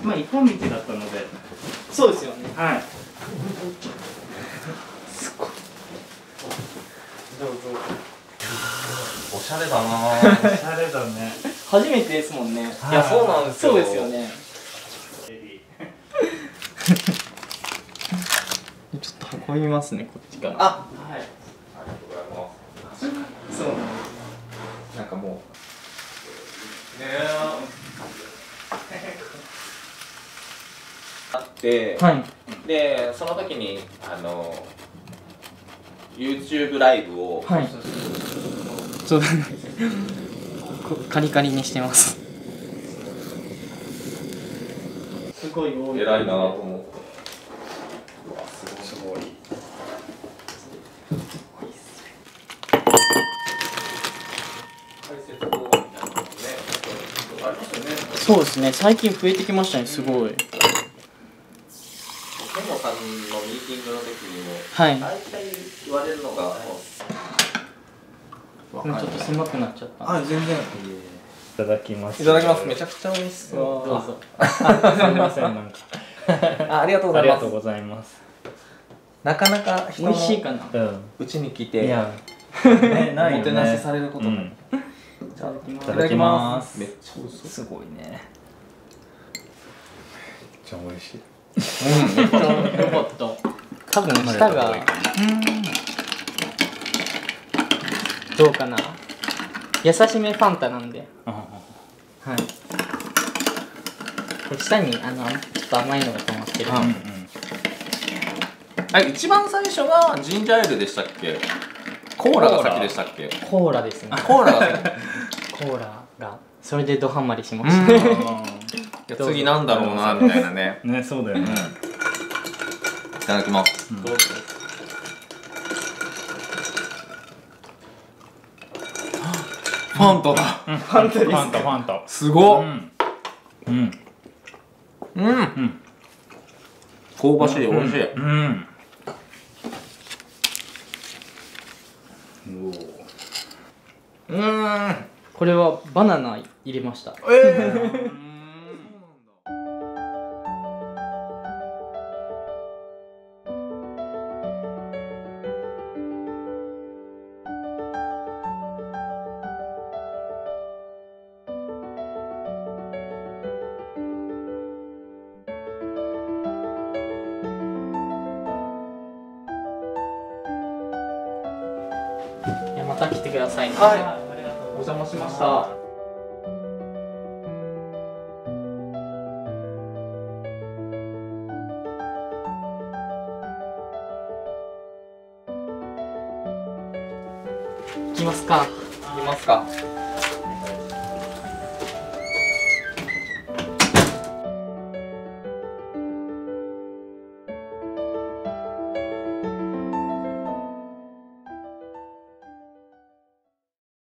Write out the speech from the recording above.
まあ一本道だったので。 そうですよね。 はい。 すごい。どうぞ。 おしゃれだな。 おしゃれだね。 初めてですもんね。 いや、そうなんですよ。 そうですよね。ちょっと運びますね、こっちから。 あ、 はい。 ありがとうございます。 そうなんです。 なんかもう。ねあって、 はい。 で、その時にYouTube ライブを、 はい。そうだね。カリカリにしてます。すごい多い。 偉いなと思って。うわ、すごい。解説動画みたいなのもね、ありますよね。 そうですね。最近増えてきましたね。すごい。 ケンモさんのミーティングの時にも、 はい。 大体言われるのが、 ちょっと狭くなっちゃった。 あ、全然。 いただきます。 いただきます。めちゃくちゃ美味しそう。 どうぞ。 すみません、なんか。 ありがとうございます。 ありがとうございます。 なかなか人美味しいかな。 うちに来いて、 や、ね、ないよね。 おもてなしされることない。 うんいただきます。 いただきます。 めっちゃ美味しそう。 すごいね。めっちゃ美味しい。 めっちゃよかった。多分舌がどうかな。優しめファンタなんで。はい。これ下にちょっと甘いのが溜まってる。 一番最初がジンジャーエールでしたっけ？コーラが先でしたっけ？ コーラですね。 コーラが先。 コーラがそれでドハマりしました。 いや次なんだろうなみたいなね。 ね、そうだよね。 いただきます。 どうぞ。 ファンタだ。 ファンタです。 ファンタ。 すごっ。 うん。 香ばしい、美味しい。 これはバナナ入れました。いや、また来てくださいね。 はいありがとうおございます。 邪魔しました。 行きますか。 行きますか。